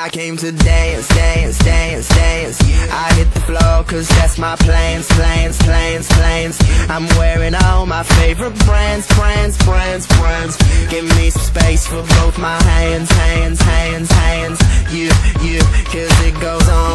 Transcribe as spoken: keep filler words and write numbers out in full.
I came to dance, dance, dance, dance. I hit the floor cause that's my plans, plans, plans, plans. I'm wearing all my favorite brands, brands, brands, brands. Give me some space for both my hands, hands, hands, hands. You, you, cause it goes on